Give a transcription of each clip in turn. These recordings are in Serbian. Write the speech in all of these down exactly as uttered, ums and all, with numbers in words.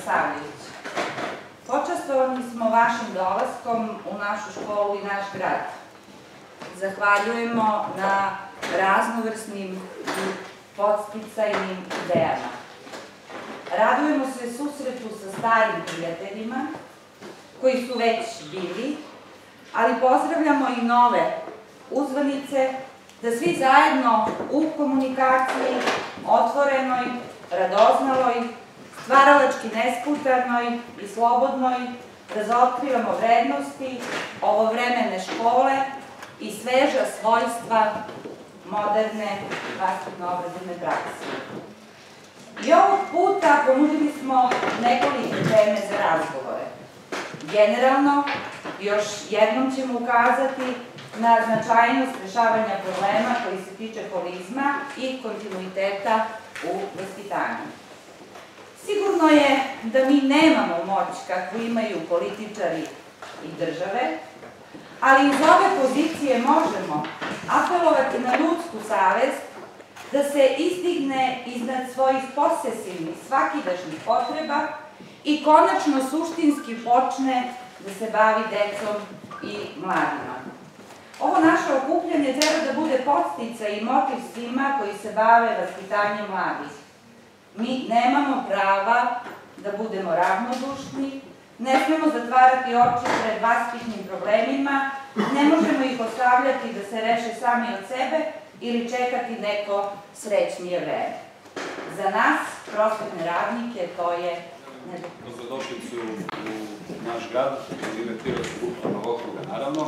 Radosavljević, počastvovani smo vašim dolaskom u našu školu i naš grad. Zahvaljujemo na raznovrsnim i podsticajnim idejama. Radujemo se susretu sa starim prijateljima koji su već bili, ali pozdravljamo i nove uzvanice, da svi zajedno u komunikaciji, otvorenoj, radoznaloj, stvaralački nesputarnoj i slobodnoj razotkrivamo vrednosti ovovremene škole i sveža svojstva moderne vaspitno-obrazovne prakse. I ovog puta ponudili smo nekoliko teme za razgovore. Generalno, još jednom ćemo ukazati na značajnost rešavanja problema koji se tiče holizma i kontinuiteta u vaspitanju. Sigurno je da mi nemamo moć kakvu imaju političari i države, ali iz ove pozicije možemo apelovati na ljudsku savest da se izdigne iznad svojih posesivnih svakidašnjih potreba i konačno suštinski počne da se bavi decom i mladima. Ovo naše okupljanje treba da bude podsticaj i motiv svima koji se bave vaspitanjem mladih. Mi nemamo prava da budemo ravnodušni, ne smemo zatvarati oči pred vaspitnim problemima, ne možemo ih ostavljati da se reše sami od sebe ili čekati neko srećnije vreme. Za nas, prosvetne radnike, to je nedopustimo. Dobrodošlicu u naš grad, u ime Pirotskog upravnog okruga, naravno.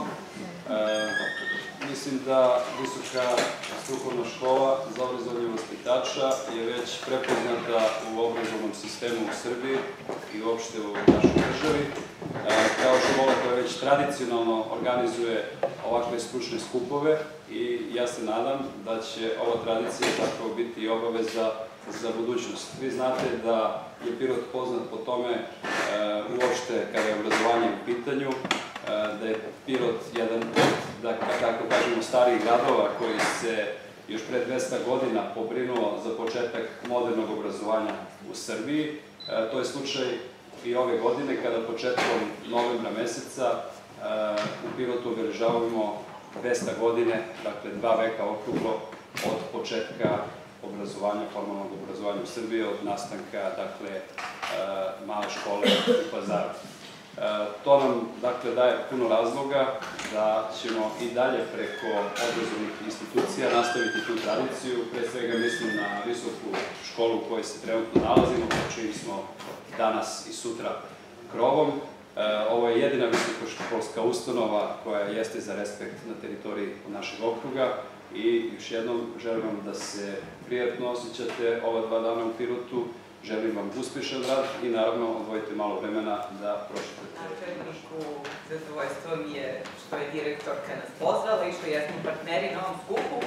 Mislim da Visoka strukovna škola za obrazovanje vaspitača je već prepoznata u obrazovnom sistemu u Srbiji i uopšte u našoj državi. Kao škola koja već tradicionalno organizuje ovakve stručne skupove i ja se nadam da će ova tradicija zapravo biti i obaveza za budućnost. Vi znate da je Pirot poznat po tome uopšte kada je obrazovanje u pitanju, da je Pirot jedan od, da tako kažemo, starijih gradova koji se još pre dvesta godina pobrinuo za početak modernog obrazovanja u Srbiji. To je slučaj i ove godine kada početkom novembra meseca u Pirotu obeležavamo dvesta godine, dakle dva veka okruglo od početka obrazovanja, formalnog obrazovanja u Srbiji, od nastanka, dakle, male škole u Pazaru. To nam, dakle, daje puno razloga da ćemo i dalje preko obrazovnih institucija nastaviti tu tradiciju. Pre svega mislim na visoku školu u kojoj se trenutno nalazimo, čiji smo danas i sutra krovom. Ovo je jedina visokoškolska ustanova koja jeste za respekt na teritoriji našeg okruga i još jednom želim vam da se prijatno osjećate ova dva dana u Pirotu. Želim vam uspešan rad i naravno odvojite malo vremena da pročitate. Načelniku, zadovoljstvo mi je što je direktorka nas pozvala i što jesmo partneri na ovom skupu.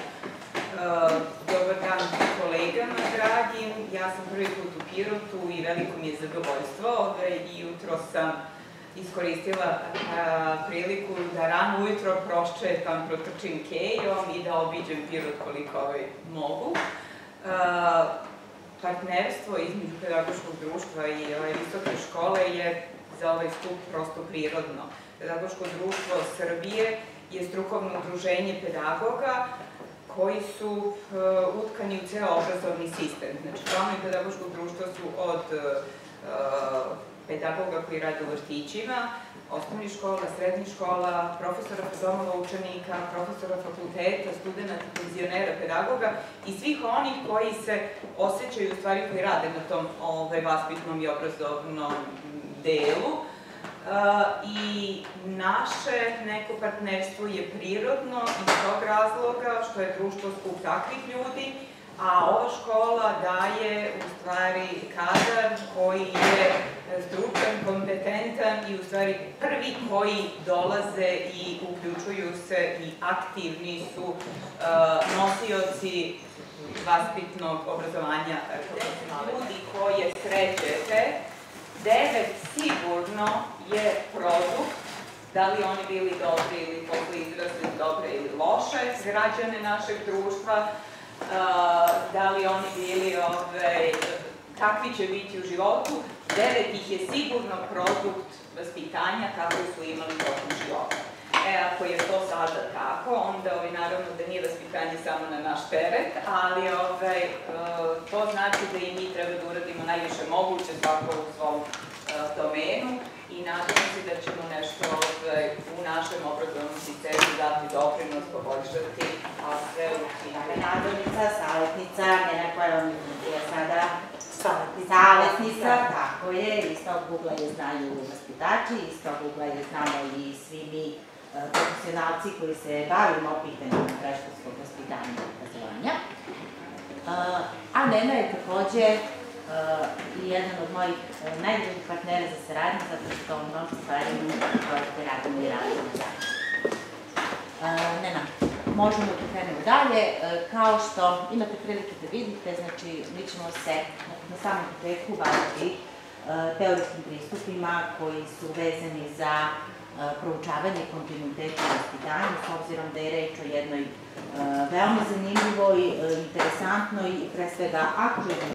Dobar dan kolegama dragim, ja sam prvi put u Pirotu i veliko mi je zadovoljstvo i jutro sam iskoristila priliku da rano ujutro proščetam, protrčim kejom i da obiđem Pirot koliko mogu. Partnerstvo između pedagoškog društva i visoke škole je za ovaj skup prosto prirodno. Pedagoško društvo Srbije je strukovno udruženje pedagoga koji su utkani u ceo obrazovni sistem. Znači, članovi pedagoškog društva su od pedagoga koji rade u vrtićima, osnovnih škola, srednjih škola, profesora domova učenika, profesora fakulteta, studenta, penzionera, pedagoga i svih onih koji se osjećaju, u stvari koji rade na tom vaspitnom i obrazovnom delu. I naše neko partnerstvo je prirodno iz tog razloga što je društvo skup takvih ljudi, a ova škola daje u stvari kadar koji je stručan, kompetentan i u stvari prvi koji dolaze i uključuju se i aktivni su nosioci vaspitnog obrazovanja. Ljudi koje srećete, devet sigurno je produkt, da li oni bili dobri ili posle izrasli dobre ili loše građane našeg društva, da li oni bili, kakvi će biti u životu, devet ih je sigurno produkt vaspitanja kako su imali tokom života. E, ako je to sada tako, onda ovaj, naravno da nije vaspitanje samo na naš teret, ali ovaj, to znači da i mi treba da uradimo najviše moguće svako u svom domenu i nadamo se da ćemo nešto ovaj, u našem obrazovnom sistemu dati doprinos, poboljšati, a sve u cilju. Nadzornica, savjetnica, njena koja vam je sada savjetnica, tako je, iz tog ugla je znaju vaspitači, iz tog ugla je znamo i svi mi profesionalci koji se bavimo pitanjima predškolskog vaspitanja i obrazovanja. A Nena je takođe i jedan od mojih najboljih partnera za saradnju, zato što mnogo stvari koje radimo i radimo zajedno. Nena, možemo da krenemo dalje. Kao što imate prilike da vidite, znači mi ćemo se na samom početku baviti teorijskim pristupima koji su vezani za proučavanje kontinuiteta u vaspitanju, s obzirom da je reč o jednoj veoma zanimljivoj, interesantnoj i pre svega aktuelnoj